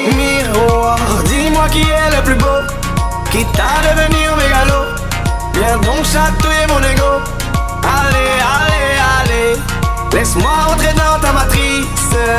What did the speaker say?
Miroir, dis-moi qui est le plus beau, quitte à devenir mégalo. Viens donc chatouiller mon ego. Allez, allez, allez, laisse-moi entrer dans ta matrice.